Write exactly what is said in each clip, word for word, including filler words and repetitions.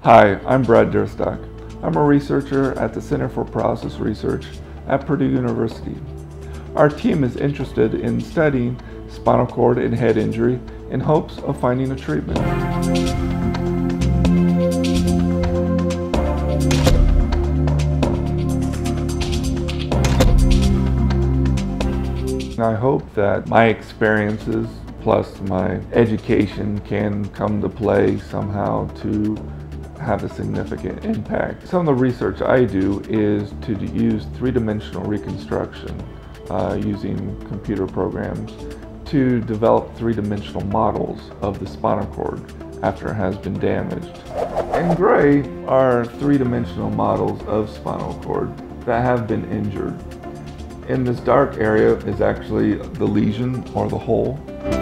Hi, I'm Brad Duerstock. I'm a researcher at the Center for Paralysis Research at Purdue University. Our team is interested in studying spinal cord and head injury in hopes of finding a treatment. I hope that my experiences plus my education can come to play somehow to have a significant impact. Some of the research I do is to use three-dimensional reconstruction uh, using computer programs to develop three-dimensional models of the spinal cord after it has been damaged. In gray are three-dimensional models of spinal cord that have been injured. In this dark area is actually the lesion or the hole.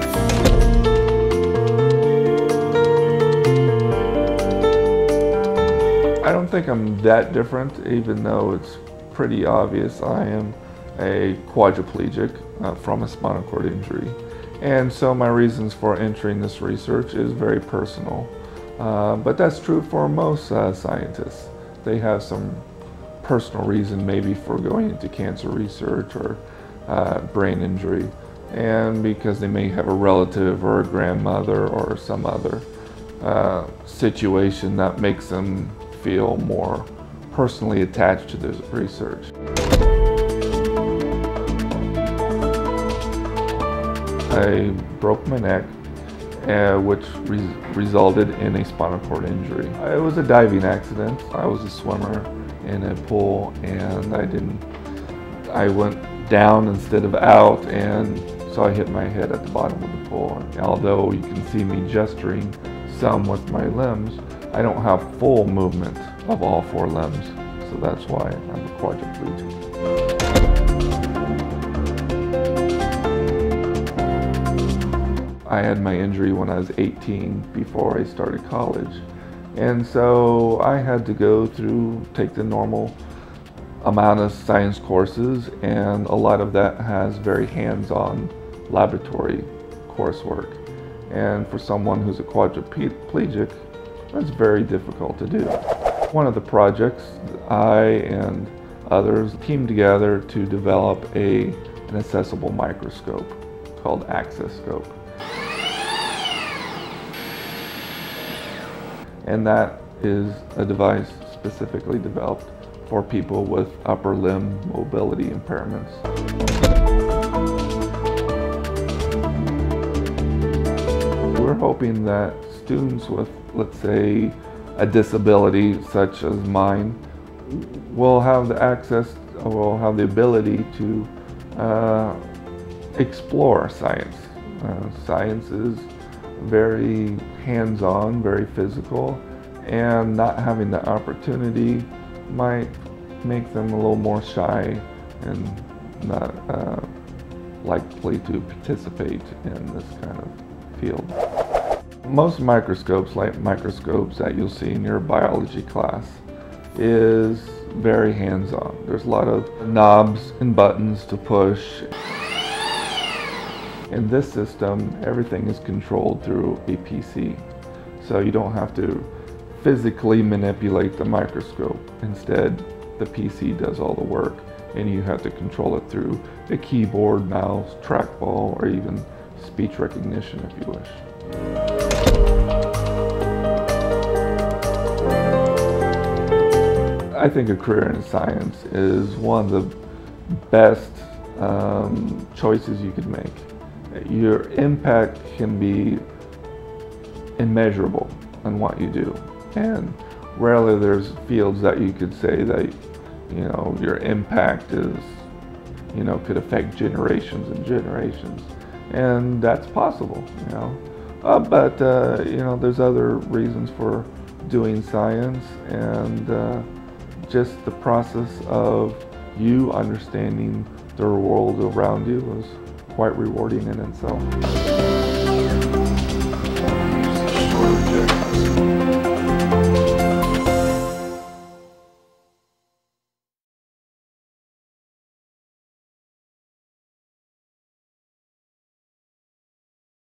I don't think I'm that different, even though it's pretty obvious I am a quadriplegic uh, from a spinal cord injury. And so my reasons for entering this research is very personal. Uh, but that's true for most uh, scientists. They have some personal reason maybe for going into cancer research or uh, brain injury, and because they may have a relative or a grandmother or some other uh, situation that makes them feel more personally attached to this research. I broke my neck, uh, which re resulted in a spinal cord injury. It was a diving accident. I was a swimmer in a pool, and I didn't, I went down instead of out, and so I hit my head at the bottom of the pool. And although you can see me gesturing some with my limbs, I don't have full movement of all four limbs, so that's why I'm a quadriplegic. I had my injury when I was eighteen, before I started college. And so I had to go through, take the normal amount of science courses, and a lot of that has very hands-on laboratory coursework. And for someone who's a quadriplegic, that's very difficult to do. One of the projects, I and others teamed together to develop a, an accessible microscope called Access Scope. And that is a device specifically developed for people with upper limb mobility impairments. We're hoping that students with, let's say, a disability such as mine will have the access, will have the ability to uh, explore science. Uh, science is very hands-on, very physical, and not having the opportunity might make them a little more shy and not uh, likely to participate in this kind of field. Most microscopes, like microscopes that you'll see in your biology class, is very hands-on. There's a lot of knobs and buttons to push. In this system, everything is controlled through a P C. So you don't have to physically manipulate the microscope. Instead, the P C does all the work, and you have to control it through a keyboard, mouse, trackball, or even speech recognition if you wish. I think a career in science is one of the best um, choices you could make. Your impact can be immeasurable on what you do, and rarely there's fields that you could say that, you know, your impact is, you know, could affect generations and generations, and that's possible, you know. Uh, but uh, you know, there's other reasons for doing science, and uh, just the process of you understanding the world around you is quite rewarding in itself.